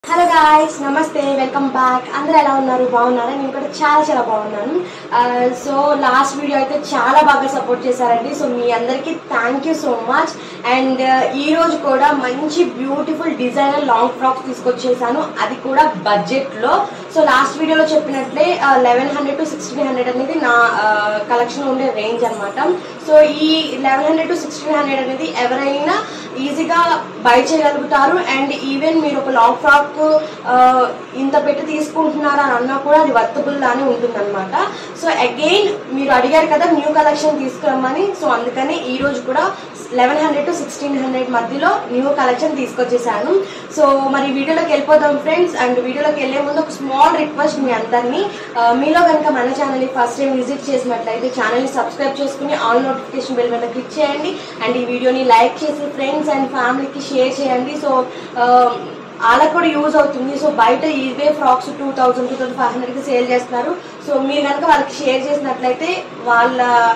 Hello guys, నమస్తే, welcome back. అందరూ ఎలా ఉన్నారు? బాగున్నారా? నేను కూడా చాలా బాగున్నాను. సో లాస్ట్ వీడియో అయితే చాలా బాగా సపోర్ట్ చేశారండి. సో మీ అందరికీ thank you so much. And ఈ రోజు కూడా మంచి బ్యూటిఫుల్ డిజైనర్ లాంగ్ ఫ్రాక్స్ తీసుకొచ్చేసాను, అది కూడా బడ్జెట్లో. సో లాస్ట్ వీడియోలో చెప్పినట్లే 1100 to 1600 అనేది నా కలెక్షన్ ఉండే రేంజ్ అనమాట. సో ఈ 1100 to 1600 అనేది ఎవరైనా ఈజీగా బై చేయగలుగుతారు. అండ్ ఈవెన్ మీరు ఒక లాంగ్ ఫ్రాక్ ఇంత పెట్టి తీసుకుంటున్నారా అని అన్నా కూడా అది వర్తబుల్ లానే ఉంటుంది అనమాట. సో అగైన్ మీరు అడిగారు కదా న్యూ కలెక్షన్ తీసుకురమ్మని, సో అందుకని ఈ రోజు కూడా 1100 to 1600 మధ్యలో న్యూ కలెక్షన్ తీసుకొచ్చేసాను. సో మరి వీడియోలోకి వెళ్ళిపోదాం ఫ్రెండ్స్. అండ్ వీడియోలోకి వెళ్ళే ముందు ఒక స్మాల్ రిక్వెస్ట్ మీ అందరినీ, మీలో కనుక మన ఛానల్ని ఫస్ట్ టైం విజిట్ చేసినట్లయితే ఛానల్ని సబ్స్క్రైబ్ చేసుకుని ఆల్ నోటిఫికేషన్ బెల్ మీద క్లిక్ చేయండి. అండ్ ఈ వీడియోని లైక్ చేసి ఫ్రెండ్స్ అండ్ ఫ్యామిలీకి షేర్ చేయండి. సో వాళ్ళకు కూడా యూజ్ అవుతుంది. సో బయట ఇవే ఫ్రాక్స్ 2000 to 2500కి సేల్ చేస్తున్నారు. సో మీరు కనుక వాళ్ళకి షేర్ చేసినట్లయితే వాళ్ళ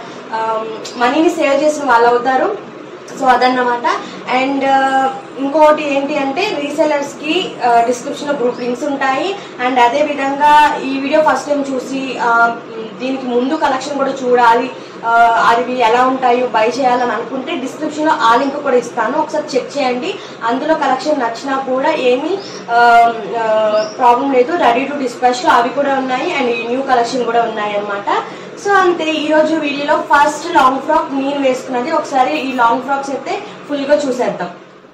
మనీని సేవ్ చేసిన వాళ్ళు అవుతారు. సో అదన్నమాట. అండ్ ఇంకోటి ఏంటి అంటే రీసెలర్స్కి డిస్క్రిప్షన్లో గ్రూప్ లింక్స్ ఉంటాయి. అండ్ అదే విధంగా ఈ వీడియో ఫస్ట్ టైం చూసి దీనికి ముందు కలెక్షన్ కూడా చూడాలి, అవి ఎలా ఉంటాయో బై చేయాలని అనుకుంటే డిస్క్రిప్షన్లో ఆ లింక్ కూడా ఇస్తాను, ఒకసారి చెక్ చేయండి. అందులో కలెక్షన్ నచ్చినా కూడా ఏమీ ప్రాబ్లం లేదు. రెడీ టు డిస్పాచ్లో అవి కూడా ఉన్నాయి అండ్ ఈ న్యూ కలెక్షన్ కూడా ఉన్నాయి అన్నమాట. సో అంతే, ఈరోజు వీడియోలో ఫస్ట్ లాంగ్ ఫ్రాక్ నేను వేసుకున్నది. ఒకసారి ఈ లాంగ్ ఫ్రాక్స్ అయితే ఫుల్గా చూసేద్దాం.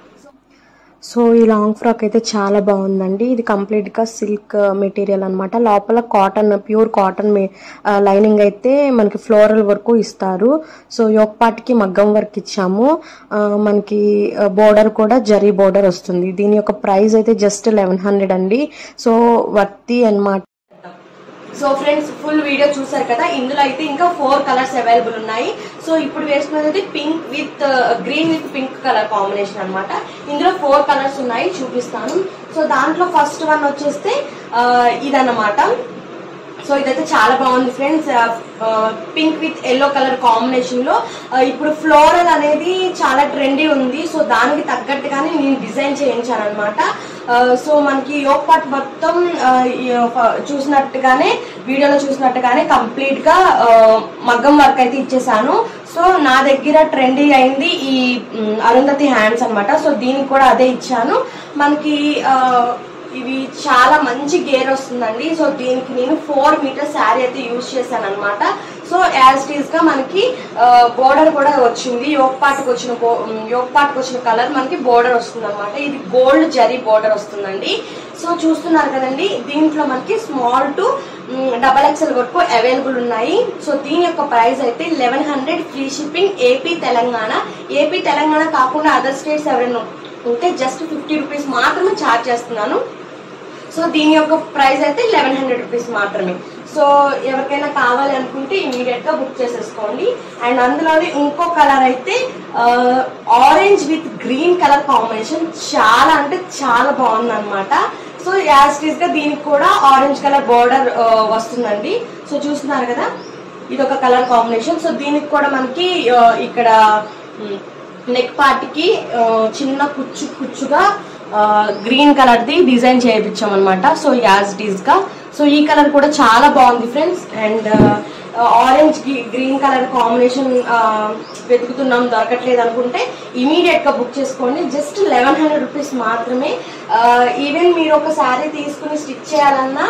సో ఈ లాంగ్ ఫ్రాక్ అయితే చాలా బాగుందండి. ఇది కంప్లీట్గా సిల్క్ మెటీరియల్ అనమాట. లోపల కాటన్, ప్యూర్ కాటన్ లైనింగ్ అయితే మనకి ఫ్లోరల్ వర్క్ ఇస్తారు. సో యోక్ పార్ట్కి మగ్గం వర్క్ ఇచ్చాము. మనకి బోర్డర్ కూడా జరీ బోర్డర్ వస్తుంది. దీని యొక్క ప్రైస్ అయితే జస్ట్ 1100 అండి. సో వర్తి అనమాట. సో ఫ్రెండ్స్, ఫుల్ వీడియో చూసారు కదా. ఇందులో అయితే ఇంకా 4 కలర్స్ అవైలబుల్ ఉన్నాయి. సో ఇప్పుడు వేసుకున్నది pink with green with pink colour combination అనమాట. ఇందులో 4 కలర్స్ ఉన్నాయి, చూపిస్తాను. సో దాంట్లో ఫస్ట్ వన్ వచ్చేస్తే ఇదన్నమాట. సో ఇదైతే చాలా బాగుంది friends, pink with yellow colour combination లో. ఇప్పుడు ఫ్లోరల్ అనేది చాలా ట్రెండీ ఉంది. సో దానికి తగ్గట్టుగానే నేను డిజైన్ చేయించాను అనమాట. సో మనకి యోక్ పార్ట్ మొత్తం చూసినట్టుగానే, వీడియోలో చూసినట్టుగానే కంప్లీట్ గా మగ్గం వర్క్ అయితే ఇచ్చేసాను. సో నా దగ్గర ట్రెండీ అయింది ఈ అరుంధతి హ్యాండ్స్ అనమాట. సో దీనికి కూడా అదే ఇచ్చాను. మనకి ఇవి చాలా మంచి గేర్ వస్తుందండి. సో దీనికి నేను 4 మీటర్ శారీ అయితే యూజ్ చేశాను అనమాట. సో యాజ్ ఇట్ ఈస్ గా మనకి బోర్డర్ కూడా వచ్చింది. యోక్ పార్ట్కి వచ్చిన కలర్ మనకి బోర్డర్ వస్తుంది అనమాట. ఇది గోల్డ్ జరీ బోర్డర్ వస్తుందండి. సో చూస్తున్నారు కదండి, దీంట్లో మనకి స్మాల్ టు XXL వరకు అవైలబుల్ ఉన్నాయి. సో దీని యొక్క ప్రైస్ అయితే 1100 ఫ్రీ షిప్పింగ్. ఏపీ తెలంగాణ కాకుండా అదర్ స్టేట్స్ ఎవరైనా ఉంటే జస్ట్ 50 రూపీస్ మాత్రమే ఛార్జ్ చేస్తున్నాను. సో దీని యొక్క ప్రైస్ అయితే 1100 రూపీస్ మాత్రమే. సో ఎవరికైనా కావాలి అనుకుంటే ఇమీడియట్ గా బుక్ చేసేసుకోండి. అండ్ అందులోనే ఇంకో కలర్ అయితే orange with green colour combination చాలా అంటే చాలా బాగుంది అనమాట. సో యాజ్ ఇట్ ఈస్ గా దీనికి కూడా ఆరెంజ్ కలర్ బోర్డర్ వస్తుందండి. సో చూస్తున్నారు కదా, ఇది ఒక కలర్ కాంబినేషన్. సో దీనికి కూడా మనకి ఇక్కడ నెక్ పార్ట్ కి చిన్న కుచ్చుగా గ్రీన్ కలర్ ది డిజైన్ చేయించాం అనమాట. సో యాజ్ ఇట్ ఈస్ గా. సో ఈ కలర్ కూడా చాలా బాగుంది friends. And orange green colour combination వెతుకుతున్నాం, దొరకట్లేదు అనుకుంటే ఇమీడియట్ గా బుక్ చేసుకోండి. జస్ట్ 1100 రూపీస్ మాత్రమే. ఈవెన్ మీరు ఒక శారీ తీసుకుని స్టిచ్ చేయాలన్నా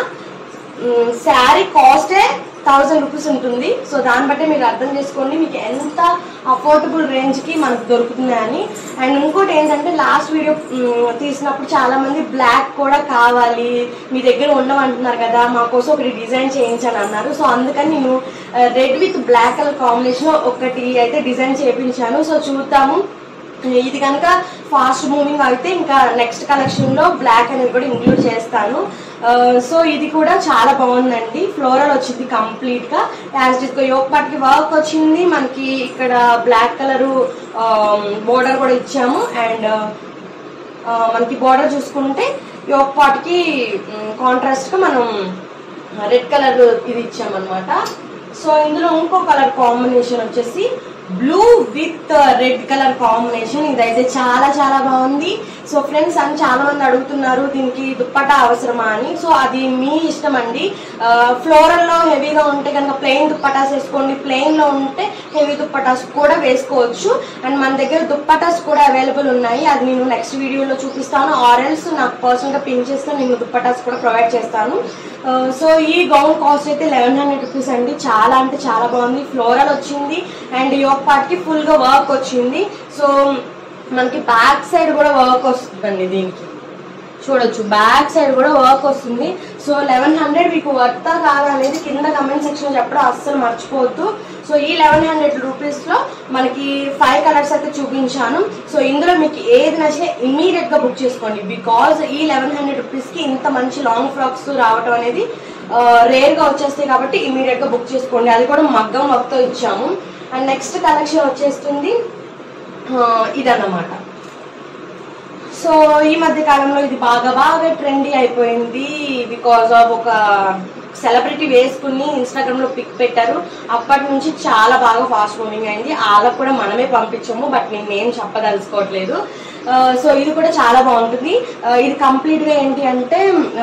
శారీ కాస్టే 1000 రూపీస్ ఉంటుంది. సో దాన్ని బట్టి మీరు అర్థం చేసుకోండి మీకు ఎంత అఫోర్డబుల్ రేంజ్ కి మనకు దొరుకుతున్నాయని. అండ్ ఇంకోటి ఏంటంటే, లాస్ట్ వీడియో తీసినప్పుడు చాలా మంది బ్లాక్ కూడా కావాలి, మీ దగ్గర ఉండమంటున్నారు కదా, మా కోసం ఒకటి డిజైన్ చేయించాను అన్నారు. సో అందుకని నేను red with black colour combination ఒకటి అయితే డిజైన్ చేయించాను. సో చూద్దాము, ఇది కనుక ఫాస్ట్ మూవింగ్ అయితే ఇంకా నెక్స్ట్ కలెక్షన్ లో బ్లాక్ అనేది కూడా ఇంక్లూడ్ చేస్తాను. సో ఇది కూడా చాలా బాగుందండి. ఫ్లోరల్ వచ్చింది కంప్లీట్ గా. యాజ్ ఇట్ గా యోక్ పార్ట్ కి వర్క్ వచ్చింది. మనకి ఇక్కడ బ్లాక్ కలర్ బోర్డర్ కూడా ఇచ్చాము. అండ్ మనకి బోర్డర్ చూసుకుంటే యోక్ పార్ట్ కి కాంట్రాస్ట్ గా మనం రెడ్ కలర్ ఇది ఇచ్చామన్నమాట. సో ఇందులో ఇంకో కలర్ కాంబినేషన్ వచ్చేసి blue with red colour combination. ఇదైతే చాలా బాగుంది. సో ఫ్రెండ్స్ అని చాలా మంది అడుగుతున్నారు దీనికి దుప్పటా అవసరమా అని. సో అది మీ ఇష్టం అండి. ఫ్లోరల్లో హెవీగా ఉంటే కనుక ప్లెయిన్ దుప్పటాస్ వేసుకోండి, ప్లెయిన్లో ఉంటే హెవీ దుప్పటాస్ కూడా వేసుకోవచ్చు. అండ్ మన దగ్గర దుప్పటాస్ కూడా అవైలబుల్ ఉన్నాయి, అది నేను నెక్స్ట్ వీడియోలో చూపిస్తాను. ఆర్ఎల్స్ నాకు పర్సనల్గా పిన్ చేస్తే నేను దుప్పటాస్ కూడా ప్రొవైడ్ చేస్తాను. సో ఈ గౌన్ కాస్ట్ అయితే 1100 రూపీస్ అండి. చాలా అంటే చాలా బాగుంది. ఫ్లోరల్ వచ్చింది అండ్ యోక్ పార్ట్కి ఫుల్గా వర్క్ వచ్చింది. సో మనకి బ్యాక్ సైడ్ కూడా వర్క్ వస్తుందండి, దీనికి చూడొచ్చు బ్యాక్ సైడ్ కూడా వర్క్ వస్తుంది. సో 1100 మీకు వర్తా కాదా అనేది కింద కమెంట్ సెక్షన్ చెప్పడం అస్సలు మర్చిపోవద్దు. సో ఈ 1100 రూపీస్లో మనకి 5 కలర్స్ అయితే చూపించాను. సో ఇందులో మీకు ఏది నచ్చినా ఇమ్మీడియట్గా బుక్ చేసుకోండి. బికాజ్ ఈ 1100 రూపీస్కి ఇంత మంచి లాంగ్ ఫ్రాక్స్ రావటం అనేది రేర్గా వచ్చేస్తాయి కాబట్టి ఇమ్మీడియట్గా బుక్ చేసుకోండి. అది కూడా మగ్గం వర్క్తో ఇచ్చాము. అండ్ నెక్స్ట్ కలెక్షన్ వచ్చేస్తుంది ఇదన్నమాట. సో ఈ మధ్య కాలంలో ఇది బాగా ట్రెండీ అయిపోయింది. బికాజ్ ఆఫ్ ఒక సెలబ్రిటీ వేసుకుని ఇన్స్టాగ్రామ్ లో పిక్ పెట్టారు. అప్పటి నుంచి చాలా బాగా ఫాస్ట్ మూవింగ్ అయింది. వాళ్ళకు కూడా మనమే పంపించాము, బట్ నేను ఏం చెప్పదలుచుకోవట్లేదు. సో ఇది కూడా చాలా బాగుంటుంది. ఇది కంప్లీట్ గా ఏంటి అంటే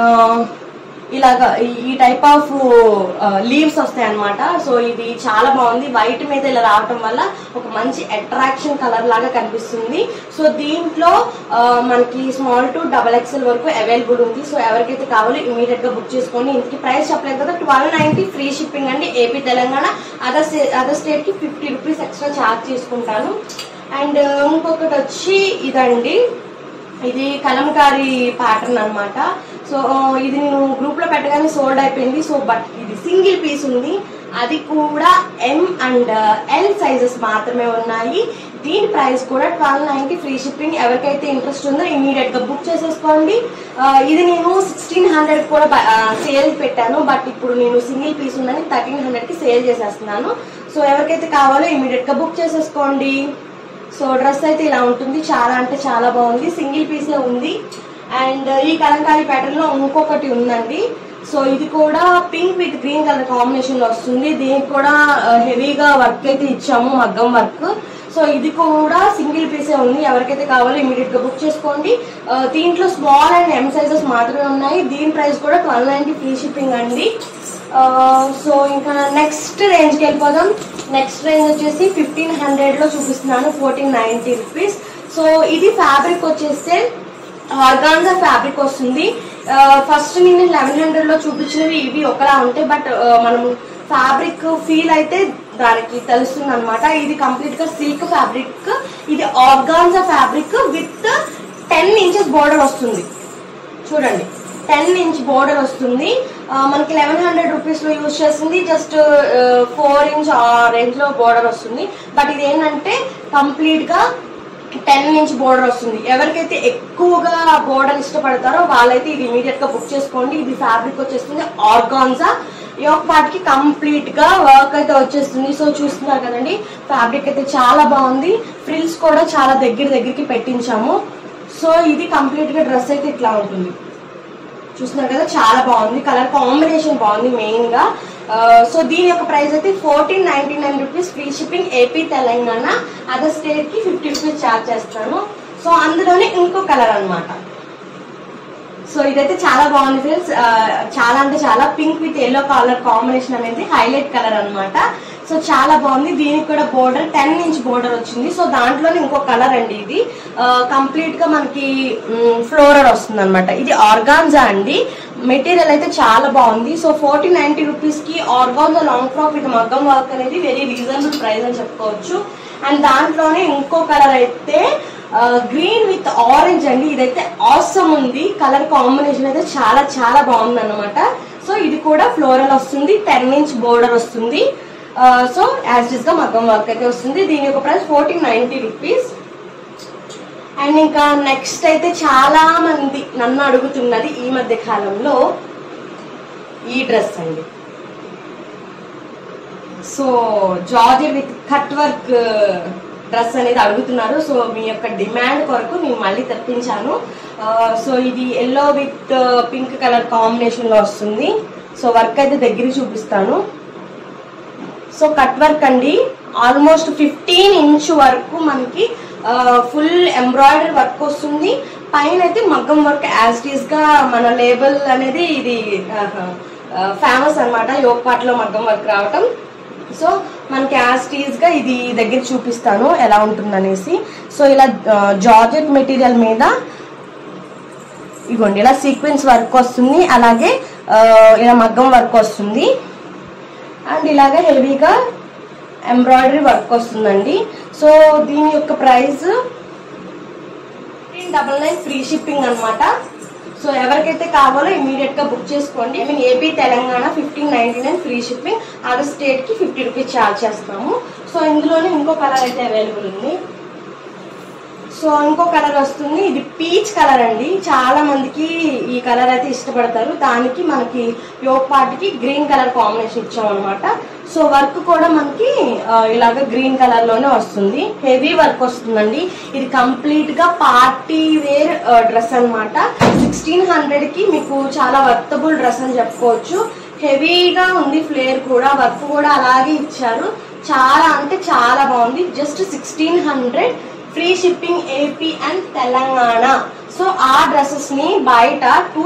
ఇలాగా ఈ టైప్ ఆఫ్ లీవ్స్ వస్తాయి అన్నమాట. సో ఇది చాలా బాగుంది. వైట్ మీద ఇలా రావటం వల్ల ఒక మంచి అట్రాక్షన్ కలర్ లాగా కనిపిస్తుంది. సో దీంట్లో మనకి స్మాల్ టు XXL వరకు అవైలబుల్ ఉంది. సో ఎవరికైతే కావాలో ఇమీడియట్ గా బుక్ చేసుకోండి. ఇంటికి ప్రైస్ చెప్పలేదు కదా, 1290 ఫ్రీ షిప్పింగ్ అండి. ఏపీ తెలంగాణ అదర్ స్టేట్ కి 50 రూపీస్ ఎక్స్ట్రా ఛార్జ్ చేసుకుంటాను. అండ్ ఇంకొకటి వచ్చి ఇదండి, ఇది కలంకారీ ప్యాటర్న్ అనమాట. సో ఇది నేను గ్రూప్ లో పెట్టగానే సోల్డ్ అయిపోయింది. సో బట్ ఇది సింగిల్ పీస్ ఉంది, అది కూడా M అండ్ L సైజెస్ మాత్రమే ఉన్నాయి. దీని ప్రైస్ కూడా 1290 ఫ్రీ షిప్పింగ్. ఎవరికైతే ఇంట్రెస్ట్ ఉందో ఇమీడియట్ గా బుక్ చేసేసుకోండి. ఇది నేను 1600 కూడా సేల్ పెట్టాను, బట్ ఇప్పుడు నేను సింగిల్ పీస్ ఉందని 1300 కి సేల్ చేసేస్తున్నాను. సో ఎవరికైతే కావాలో ఇమీడియట్ గా బుక్ చేసేసుకోండి. సో డ్రెస్ అయితే ఇలా ఉంటుంది. చాలా అంటే చాలా బాగుంది. సింగిల్ పీసే ఉంది. అండ్ ఈ కలంకారీ ప్యాటర్న్ లో ఇంకొకటి ఉందండి. సో ఇది కూడా pink with green colour combination లో వస్తుంది. దీనికి కూడా హెవీగా వర్క్ అయితే ఇచ్చాము, మగ్గం వర్క్. సో ఇది కూడా సింగిల్ పీసే ఉంది. ఎవరికైతే కావాలో ఇమీడియట్ గా బుక్ చేసుకోండి. దీంట్లో స్మాల్ అండ్ M సైజెస్ మాత్రమే ఉన్నాయి. దీని ప్రైస్ కూడా 1290 ఫ్రీ షిప్పింగ్ అండి. సో ఇంకా నెక్స్ట్ రేంజ్కి వెళ్ళిపోదాం. నెక్స్ట్ రేంజ్ వచ్చేసి 1500 లో చూపిస్తున్నాను, 1490 రూపీస్. సో ఇది ఫ్యాబ్రిక్ వచ్చేస్తే ఆర్గాన్జా ఫ్యాబ్రిక్ వస్తుంది. ఫస్ట్ నేను 1100 లో చూపించినవి ఇవి ఒకలా ఉంటాయి, బట్ మనం ఫ్యాబ్రిక్ ఫీల్ అయితే దానికి తెలుస్తుంది అనమాట. ఇది కంప్లీట్ గా సిల్క్ ఫ్యాబ్రిక్. ఇది organza fabric with 10 inches border వస్తుంది. చూడండి 10 ఇంచ్ బోర్డర్ వస్తుంది. మనకి 1100 రూపీస్ లో యూజ్ చేస్తుంది. జస్ట్ 4 ఇంచ్ ఆ రేంజ్ లో బోర్డర్ వస్తుంది. బట్ ఇది ఏంటంటే కంప్లీట్ గా 10 ఇంచ్ బోర్డర్ వస్తుంది. ఎవరికైతే ఎక్కువగా బోర్డర్ ఇష్టపడతారో వాళ్ళైతే ఇది ఇమీడియట్ గా బుక్ చేసుకోండి. ఇది ఫ్యాబ్రిక్ వచ్చేస్తుంది ఆర్గాన్జా. యోక్ పార్ట్ కి కంప్లీట్ గా వర్క్ అయితే వచ్చేస్తుంది. సో చూస్తున్నారు కదండి, ఫ్యాబ్రిక్ అయితే చాలా బాగుంది. ఫ్రిల్స్ కూడా చాలా దగ్గరికి పెట్టించాము. సో ఇది కంప్లీట్ గా డ్రెస్ అయితే ఇట్లా ఉంటుంది. చూస్తున్నారు కదా, చాలా బాగుంది. కలర్ కాంబినేషన్ బాగుంది మెయిన్ గా. సో దీని యొక్క ప్రైస్ అయితే 1499 rupees free shipping. AP Telangana other state కి 50 రూపీస్ ఛార్జ్ చేస్తాను. సో అందులోనే ఇంకో కలర్ అనమాట. సో ఇదైతే చాలా బాగుంది ఫ్రెండ్స్. చాలా అంటే చాలా pink with yellow colour combination అనేది హైలైట్ కలర్ అనమాట. సో చాలా బాగుంది. దీనికి కూడా బోర్డర్ 10 ఇంచ్ బోర్డర్ వచ్చింది. సో దాంట్లోనే ఇంకో కలర్ అండి. ఇది కంప్లీట్ గా మనకి ఫ్లోరల్ వస్తుంది అనమాట. ఇది ఆర్గాన్జా అండి. మెటీరియల్ అయితే చాలా బాగుంది. సో 1490 రూపీస్ కి ఆర్గాన్జా లాంగ్ ఫ్రాక్ విత్ మగ్గం వర్క్ అనేది వెరీ రీజనబుల్ ప్రైస్ అని చెప్పుకోవచ్చు. అండ్ దాంట్లోనే ఇంకో కలర్ అయితే గ్రీన్ విత్ ఆరెంజ్ అండి. ఇదైతే ఆసమ్ ఉంది. కలర్ కాంబినేషన్ అయితే చాలా చాలా బాగుంది అనమాట. సో ఇది కూడా ఫ్లోరల్ వస్తుంది, 10 ఇంచ్ బోర్డర్ వస్తుంది. సో యాజ్ ఇస్ గా మగ్గం వర్క్ అయితే వస్తుంది. దీని యొక్క ప్రైస్ 1490 రూపీస్. అండ్ ఇంకా నెక్స్ట్ అయితే చాలా మంది నన్ను అడుగుతున్నది ఈ మధ్య కాలంలో ఈ డ్రెస్ అండి. So georgette with cut work dress అనేది అడుగుతున్నారు. సో మీ యొక్క డిమాండ్ కొరకు నేను మళ్ళీ తెప్పించాను. సో ఇది yellow with pink colour combination లో వస్తుంది. సో వర్క్ అయితే దగ్గర చూపిస్తాను. సో కట్ వర్క్ అండి. ఆల్మోస్ట్ 15 ఇంచ్ వరకు మనకి ఫుల్ ఎంబ్రాయిడరీ వర్క్ వస్తుంది. పైన అయితే మగ్గం వర్క్ యాజ్ ఇట్ ఈస్ గా మన లేబుల్ అనేది ఇది ఫేమస్ అనమాట, యోగ్ పార్ట్ లో మగ్గం వర్క్ రావటం. సో మనకి యాజ్ ఇట్ ఈస్ గా ఇది దగ్గర చూపిస్తాను ఎలా ఉంటుందనేసి. సో ఇలా జార్జెట్ మెటీరియల్ మీద ఇగోండి ఇలా సీక్వెన్స్ వర్క్ వస్తుంది, అలాగే ఇలా మగ్గం వర్క్ వస్తుంది, అండ్ ఇలాగే హెవీగా ఎంబ్రాయిడరీ వర్క్ వస్తుందండి. సో దీని యొక్క ప్రైస్ 1599 ఫ్రీ షిప్పింగ్ అనమాట. సో ఎవరికైతే కావాలో ఇమీడియట్ గా బుక్ చేసుకోండి. I mean AP Telangana 1599 free shipping, other state కి 50 రూపీస్ ఛార్జ్ చేస్తాము. సో ఇందులోనే ఇంకో కలర్ అయితే అవైలబుల్ ఉంది. సో ఇంకో కలర్ వస్తుంది, ఇది పీచ్ కలర్ అండి. చాలా మందికి ఈ కలర్ అయితే ఇష్టపడతారు, దానికి మనకి యోగ్ పార్ట్ కి గ్రీన్ కలర్ కాంబినేషన్ ఇచ్చాం అనమాట. సో వర్క్ కూడా మనకి ఇలాగ గ్రీన్ కలర్ లోనే వస్తుంది, హెవీ వర్క్ వస్తుందండి. ఇది కంప్లీట్ గా పార్టీ వేర్ డ్రెస్ అనమాట. 1600 కి మీకు చాలా వర్తబుల్ డ్రెస్ అని చెప్పుకోవచ్చు. హెవీగా ఉంది, ఫ్లేర్ కూడా, వర్క్ కూడా అలాగే ఇచ్చారు. చాలా అంటే చాలా బాగుంది. Just 1600 free shipping AP and Telangana. So ఆ డ్రెస్సెస్ ని బయట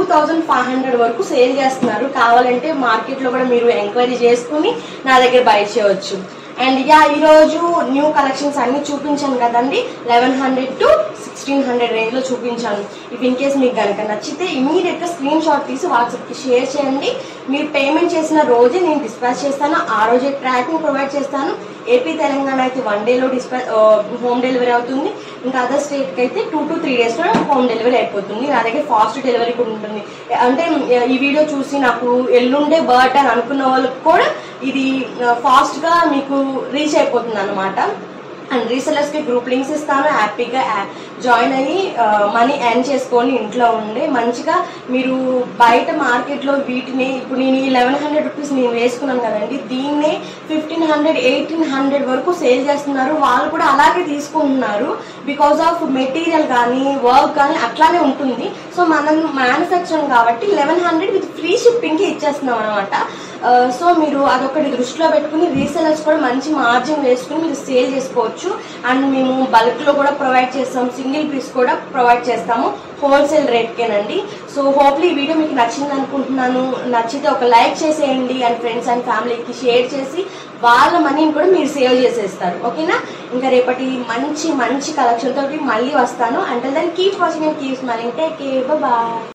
2500 వరకు సేల్ చేస్తున్నారు. కావాలంటే మార్కెట్ లో కూడా మీరు ఎంక్వైరీ చేసుకుని నా దగ్గర బై చేయవచ్చు. అండ్ ఈ రోజు న్యూ కలెక్షన్స్ అన్ని చూపించాను కదండి, 1100 to 1600 రేంజ్ లో చూపించాను. ఇఫ్ ఇన్ కేస్ మీకు కనుక నచ్చితే ఇమీడియట్ గా స్క్రీన్ షాట్ తీసి వాట్సాప్ కి షేర్ చేయండి. మీరు పేమెంట్ చేసిన రోజే నేను డిస్పాచ్ చేస్తాను, ఆ రోజే ట్రాకింగ్ ప్రొవైడ్ చేస్తాను. ఏపీ తెలంగాణ అయితే 1 డేలో హోమ్ డెలివరీ అవుతుంది, ఇంకా అదర్ స్టేట్ కి అయితే 2 to 3 days లో హోమ్ డెలివరీ అయిపోతుంది. నా దగ్గర ఫాస్ట్ డెలివరీ కూడా ఉంటుంది. అంటే ఈ వీడియో చూసి నాకు ఎల్లుండే బర్త్ అని అనుకున్న వాళ్ళకి కూడా ఇది ఫాస్ట్ గా మీకు రీచ్ అయిపోతుంది అనమాట. అండ్ రీసెలర్స్ కి గ్రూప్ లింక్స్ ఇస్తాను, హ్యాపీగా జాయిన్ అయ్యి మనీ ఎర్న్ చేసుకొని ఇంట్లో ఉండే మంచిగా మీరు బయట మార్కెట్ లో వీటిని ఇప్పుడు నేను 1100 రూపీస్ నేను వేసుకున్నాను కదండి, దీన్నే 1500 1800 వరకు సేల్ చేస్తున్నారు. వాళ్ళు కూడా అలాగే తీసుకుంటున్నారు, బికాస్ ఆఫ్ మెటీరియల్ కానీ వర్క్ కానీ అట్లానే ఉంటుంది. సో మనం మ్యానుఫ్యాక్చరింగ్ కాబట్టి 1100 విత్ ఫ్రీ షిప్పింగ్ కి ఇచ్చేస్తున్నాం అనమాట. సో మీరు అదొకటి దృష్టిలో పెట్టుకుని రీసెలర్స్ కూడా మంచి మార్జిన్ వేసుకుని మీరు సేల్ చేసుకోవచ్చు. అండ్ మేము బల్క్ లో కూడా ప్రొవైడ్ చేస్తాం, సింగిల్ పీస్ కూడా ప్రొవైడ్ చేస్తాము హోల్సేల్ రేట్కేనండి. సో హోప్లీ ఈ వీడియో మీకు నచ్చింది అనుకుంటున్నాను. నచ్చితే ఒక లైక్ చేసేయండి అండ్ ఫ్రెండ్స్ అండ్ ఫ్యామిలీకి షేర్ చేసి వాళ్ళ మనీని కూడా మీరు సేవ్ చేసేస్తారు. ఓకేనా? ఇంకా రేపటి మంచి మంచి కలెక్షన్ తోటి మళ్ళీ వస్తాను. Until then keep watching and keep smiling. Take care, by.